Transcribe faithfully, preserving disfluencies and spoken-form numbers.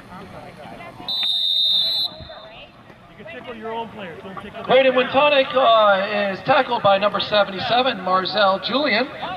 Hayden Wintonic uh, is tackled by number seventy-seven, Marzell Julien.